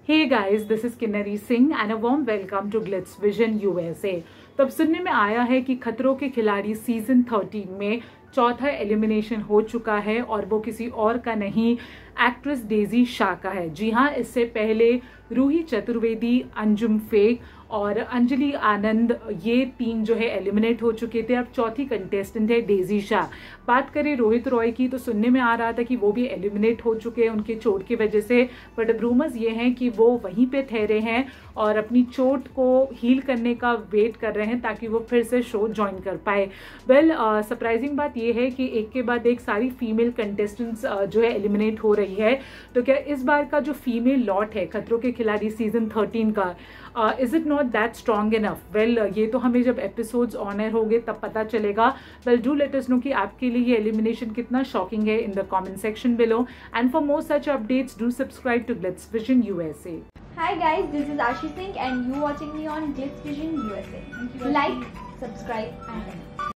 Hey guys, this is Kinnari Singh and a warm welcome to Glitz Vision USA। तो अब सुनने में आया है कि खतरों के खिलाड़ी सीजन 13 में चौथा एलिमिनेशन हो चुका है और वो किसी और का नहीं, एक्ट्रेस डेजी शाह का है। जी हाँ, इससे पहले रूही चतुर्वेदी, अंजुम फेक और अंजलि आनंद ये तीन जो है एलिमिनेट हो चुके थे। अब चौथी कंटेस्टेंट है डेजी शाह। बात करें रोहित रॉय की तो सुनने में आ रहा था कि वो भी एलिमिनेट हो चुके हैं उनके चोट की वजह से, बट अब रूमर्स ये हैं कि वो वहीं पे ठहरे हैं और अपनी चोट को हील करने का वेट कर रहे हैं ताकि वो फिर से शो ज्वाइन कर पाए। वेल, सरप्राइजिंग बात ये है कि एक के बाद एक सारी फीमेल कंटेस्टेंट्स जो है एलिमिनेट हो रही है। तो क्या इस बार का जो फीमेल लॉट है खतरों के खिलाड़ी सीजन 13 का, is it not that strong enough? Well, ये तो हमें जब एपिसोड्स ऑन एयर होंगे तब पता चलेगा। Well, do let us know कि आपके लिए ये एलिमिनेशन कितना शॉकिंग है in the comment section below. And for more such updates do subscribe to Glitz Vision USA। Hi guys, this is Ashi Singh and you watching me on Glitz Vision USA. Like, subscribe and comment.